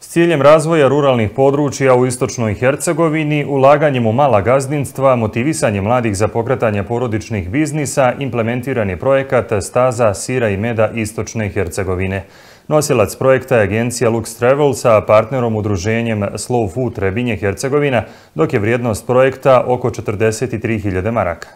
S ciljem razvoja ruralnih područja u istočnoj Hercegovini, ulaganjem u mala gazdinstva, motivisanje mladih za pokretanje porodičnih biznisa, implementiran je projekat Staza sira i meda istočne Hercegovine. Nosilac projekta je agencija Lux Travel sa partnerom udruženjem Slow Food Trebinje Hercegovina, dok je vrijednost projekta oko 43.000 maraka.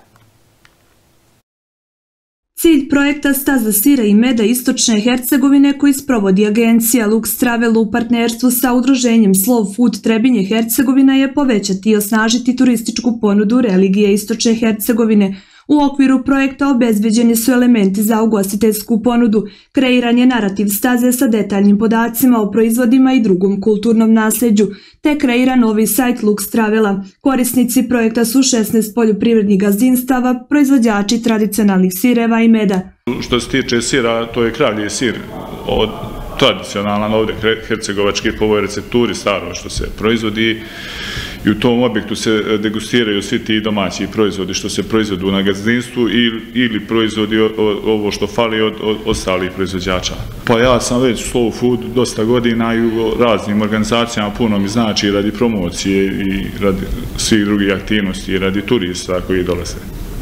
Cilj projekta Staza sira i meda istočne Hercegovine koji sprovodi agencija Lux Travel u partnerstvu sa udruženjem Slow Food Trebinje Hercegovina je povećati i osnažiti turističku ponudu religije istočne Hercegovine. U okviru projekta obezbeđeni su elementi za ugostiteljsku ponudu, kreiran je narativ staze sa detaljnim podacima o proizvodima i drugom kulturnom nasljeđu, te kreiran novi sajt Lux Travela. Korisnici projekta su 16 poljoprivrednih gazdinstava, proizvođači tradicionalnih sireva i meda. Što se tiče sira, to je kravlji sir od tradicionalan ovdje hercegovački po ovoj recepturi staro što se proizvodi i u tom objektu se degustiraju svi ti domaći proizvodi što se proizvodu na gazdinstvu ili proizvodi ovo što fali od ostalih proizvođača. Pa ja sam već Slow Food dosta godina i u raznim organizacijama, puno mi znači radi promocije i radi svih drugih aktivnosti i radi turista koji dolaze.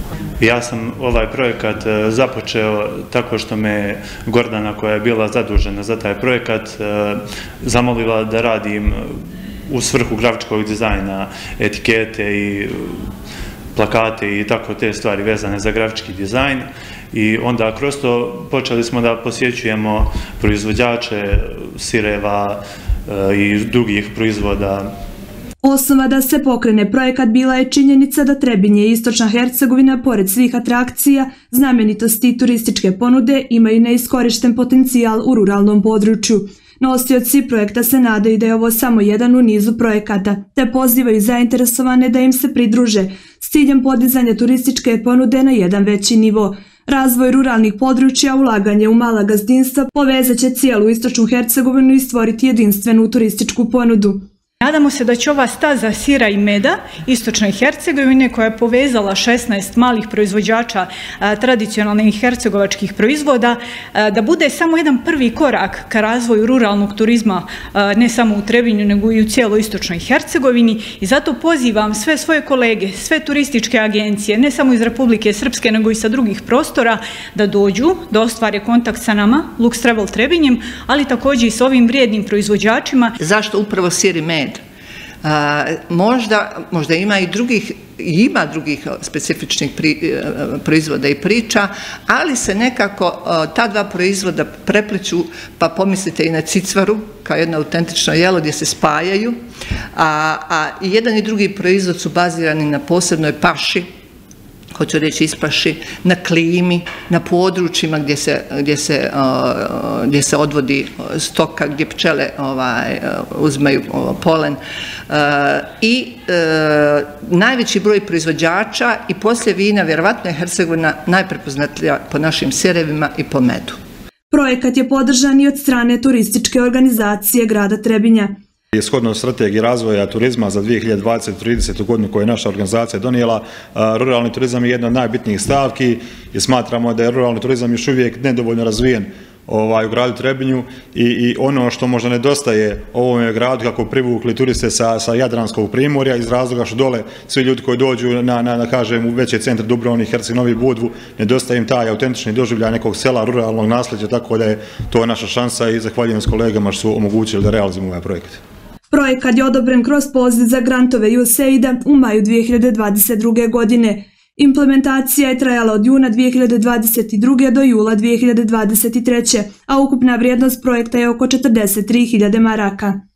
Ja sam ovaj projekat započeo tako što me Gordana, koja je bila zadužena za taj projekat, zamolila da radim u svrhu grafičkog dizajna etikete i plakate i tako te stvari vezane za grafički dizajn. I onda kroz to počeli smo da posjećujemo proizvođače sireva i drugih proizvoda. Osnova da se pokrene projekat bila je činjenica da Trebinje i istočna Hercegovina, pored svih atrakcija, znamenitosti i turističke ponude, imaju neiskorišten potencijal u ruralnom području. Nosioci projekta se nadaju da je ovo samo jedan u nizu projekata, te pozivaju zainteresovane da im se pridruže s ciljem podizanja turističke ponude na jedan veći nivo. Razvoj ruralnih područja, ulaganje u mala gazdinstva povezat će cijelu istočnu Hercegovinu i stvoriti jedinstvenu turističku ponudu. Nadamo se da će ova staza sira i meda istočne Hercegovine, koja je povezala 16 malih proizvođača tradicionalnih hercegovačkih proizvoda, da bude samo jedan prvi korak ka razvoju ruralnog turizma, ne samo u Trebinju, nego i u cijeloj istočnoj Hercegovini. I zato pozivam sve svoje kolege, sve turističke agencije, ne samo iz Republike Srpske, nego i sa drugih prostora, da dođu, da ostvare kontakt sa nama, Lux Travel Trebinjem, ali također i s ovim vrijednim proizvođačima. Zašto upravo sir i med? Možda ima i drugih specifičnih proizvoda i priča, ali se nekako ta dva proizvoda prepliču, pa pomislite i na cicvaru kao jedno autentično jelo gdje se spajaju, a i jedan i drugi proizvod su bazirani na posebnoj paši, hoću reći ispaši, na klimi, na područjima gdje se odvodi stoka, gdje pčele uzmaju polen. I najveći broj proizvođača i poslije vina, vjerovatno je Hercegovina najprepoznatljivija po našim sirevima i po medu. Projekat je podržan i od strane turističke organizacije grada Trebinja. Shodno strategiji razvoja turizma za 2020-30. godinu koju je naša organizacija donijela, ruralni turizam je jedna od najbitnijih stavki i smatramo da je ruralni turizam još uvijek nedovoljno razvijen u gradu Trebinju i ono što možda nedostaje ovome gradu kako privukli turiste sa Jadranskog primorja iz razloga što dole svi ljudi koji dođu u veće centre Dubrovnik, Herceg Novi, Budvu, nedostaje im taj autentični doživljaj nekog sela, ruralnog nasljeđa, tako da je to naša šansa i zahvaljujem s kolegama što su omogućili da realizujemo ovaj projekat. Projekat je odobren kroz poziv za grantove USAID-a u maju 2022. godine. Implementacija je trajala od juna 2022. do jula 2023. a ukupna vrijednost projekta je oko 43.000 maraka.